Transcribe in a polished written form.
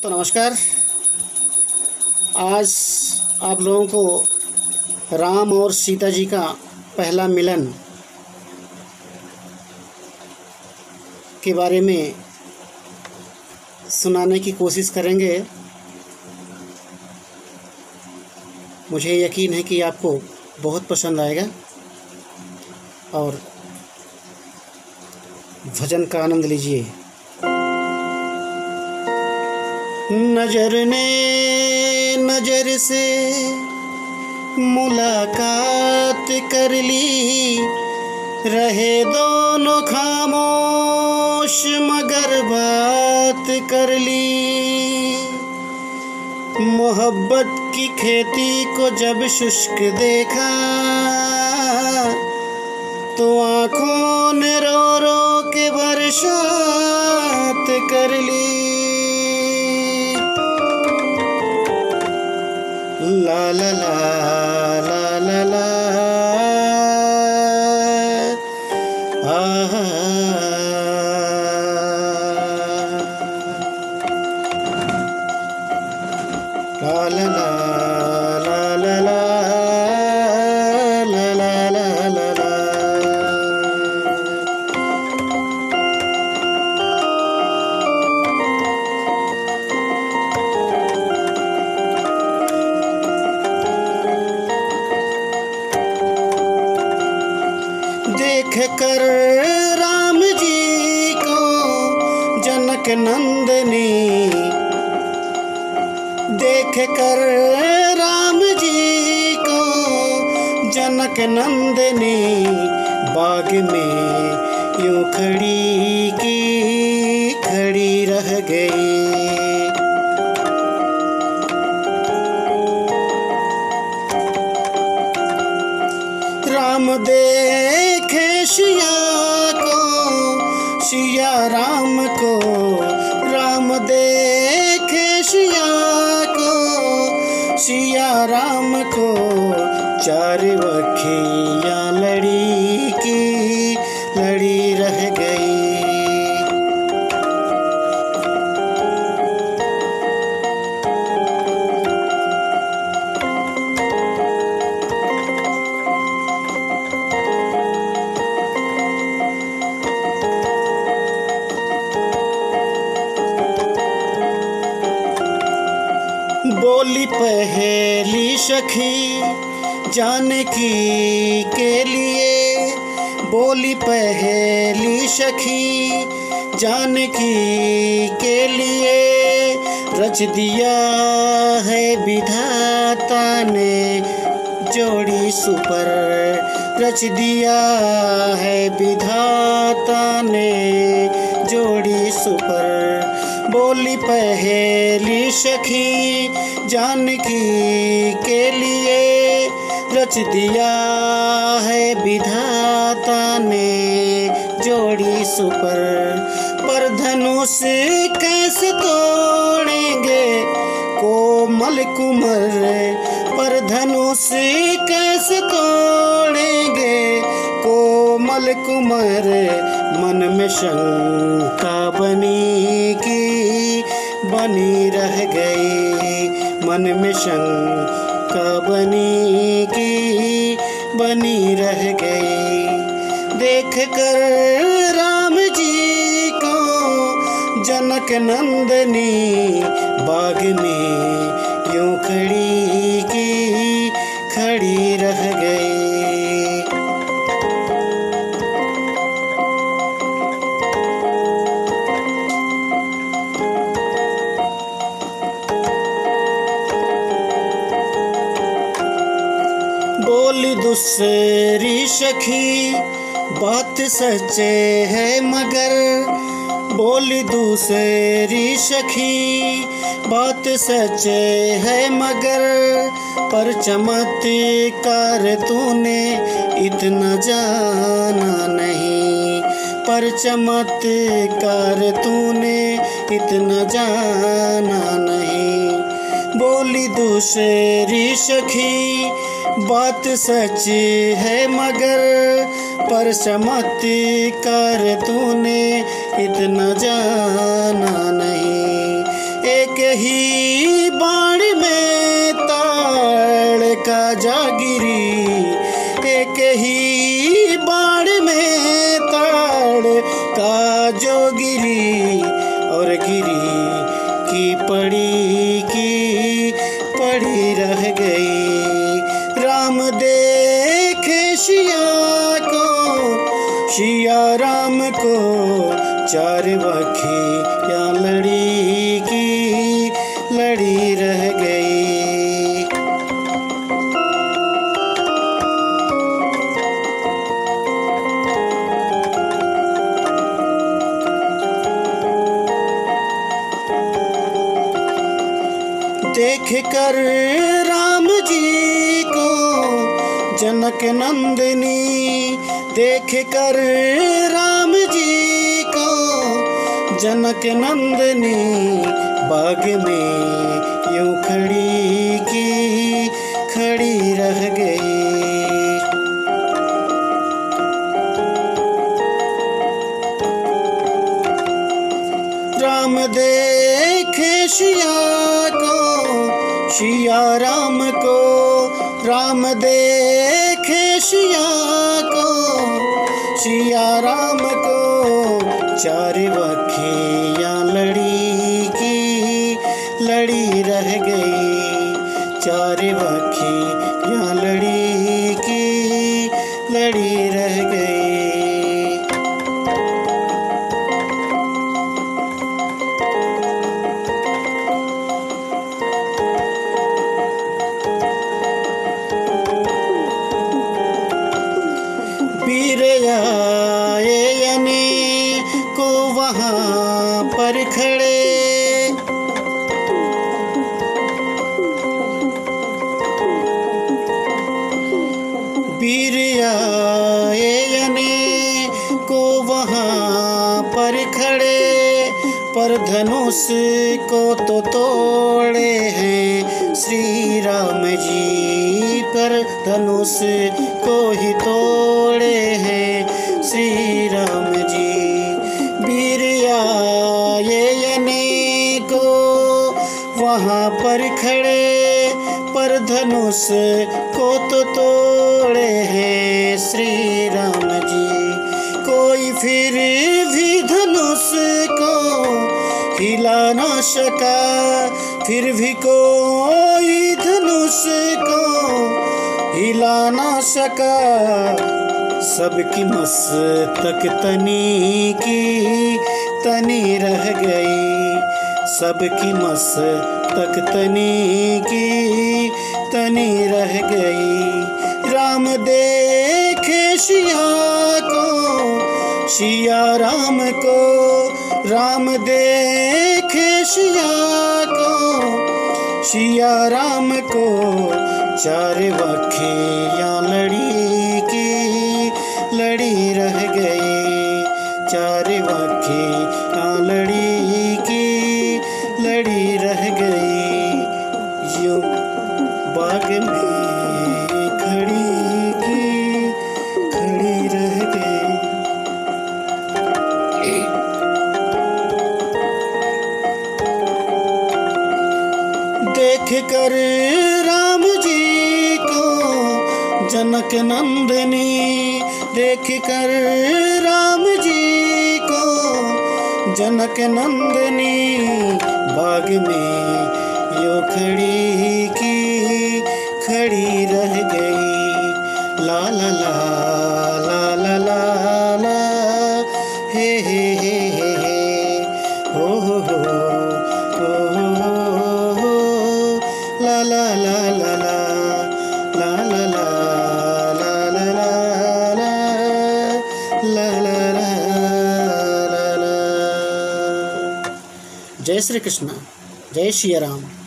तो नमस्कार। आज आप लोगों को राम और सीता जी का पहला मिलन के बारे में सुनाने की कोशिश करेंगे। मुझे यकीन है कि आपको बहुत पसंद आएगा और भजन का आनंद लीजिए। नजर ने नजर से मुलाकात कर ली, रहे दोनों खामोश मगर बात कर ली। मोहब्बत की खेती को जब शुष्क देखा तो आँखों ने रो रो के बरसात कर ली। ला ला ला ला ला ला ला ला ला ला ला ला ला ला ला। देख कर राम जी को जनक नंदनी, देख कर राम जी को जनक नंदनी, बाग में यूं खड़ी की खड़ी रह गई। राम देखे सिया को, सिया राम को, राम देखे सिया को, सिया राम को, चार वखियाँ लड़ी की लड़ी रह गई। बोली पहेली सखी जानकी के लिए, बोली पहेली सखी जानकी के लिए, रच दिया है विधाता ने जोड़ी सुपर, रच दिया है विधाता ने जोड़ी सुपर। बोली पहेली सखी जानकी के लिए, रच दिया है विधाता ने जोड़ी सुपर। पर धनुष कैसे तोड़ेंगे कोमल कुंवर, पर धनुष कैसे तोड़ेंगे कोमल कुंवर। मन में शंका बनी की बनी रह गई, मन में शंका बनी की बनी रह गई। देख कर राम जी को जनक नंदनी, बाग में यूं खड़ी की खड़ी रह गई। बोली दूसरी सखी बात सच्चे है मगर, बोली दूसरी सखी बात सच्चे है मगर, पर चमत्कार तूने इतना जाना नहीं, पर चमत्कार तूने इतना जाना नहीं। बोली दूसरी सखी बात सच है मगर, पर चमत्कार तूने इतना जाना नहीं। एक ही बाण में ताड़ का जागिरी, एक ही बाण में ताड़ का जो गिरी, और गिरी की पड़ी रह गई। राम देखे शिया राम को, चार बखिया लड़ी रह गई। देख कर राम जी को जनक नंदिनी, देख कर राम जी को जनक नंदिनी, बाग में यूं खड़ी रह गई। राम देखे शिया राम को, राम देखे शिया राम को, चार बखिया लड़ी रह गई। चार बखिया लड़ी रह गई। वीर आए को वहाँ पर खड़े, वीर आए को वहाँ पर खड़े, पर धनुष को तो तोड़े हैं श्री राम जी, पर धनुष को ही तोड़े हैं श्री राम जी। वीर आए को वहाँ पर खड़े, पर धनुष को तो तोड़े हैं श्री राम जी। कोई फिर भी धनुष को हिला ना सका, फिर भी कोई धनुष को हिला ना सका। सबकी मस्तक तनी रह गई, सबकी मस्तक तनी रह गई। राम देखे शिया राम को, राम देखे शिया राम को, चार बखिया लड़ी रह गई। चार बखिया लड़ी रह गई। यूं बाग में खड़ी रह गई। देख कर राम जी को जनक नंदिनी, देख कर राम जी को जनक नंदिनी, बाग में यूं खड़ी रह गई। ला ला ला ला ला ला ला, हे हे हे हे हे, हो हो हो हो हो, ला ला ला ला ला ला ला ला ला ला ला ला ला। जय श्री कृष्ण, जय श्री राम।